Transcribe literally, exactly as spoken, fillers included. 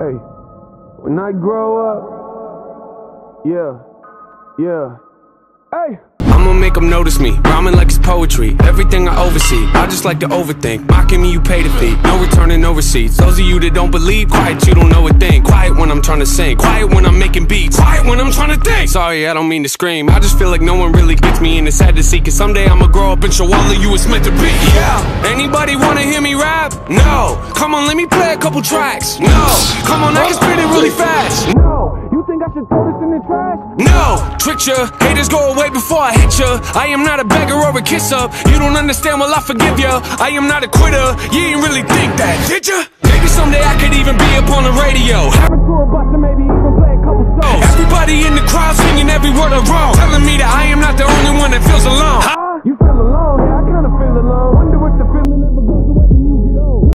Hey, when I grow up, yeah, yeah, hey. I'ma make them notice me, rhyming like it's poetry. Everything I oversee, I just like to overthink. Mocking me, you pay the fee, no returning, no receipts. Those of you that don't believe, quiet, you don't know a thing. Quiet when I'm trying to sing, quiet when I'm making beats, quiet when I'm trying to think. Sorry, I don't mean to scream, I just feel like no one really gets me, and it's sad to see, cause someday I'ma grow up and show all of you it's meant to be. Yeah, anybody wanna hear me rap? No. Come on, let me play a couple tracks. No. Come on, I can spit it really fast. No, you think I should throw this in the trash? No, trick ya, haters go away before I hit ya. I am not a beggar or a kiss up. You don't understand, well I forgive ya. I am not a quitter, you ain't really think that, did ya? Maybe someday I could even be up on the radio, have a tour bus and maybe even play a couple shows. Everybody in the crowd singing every word I wrote, telling me that I am not the only one that feels alone. You feel alone, yeah, I kinda feel alone.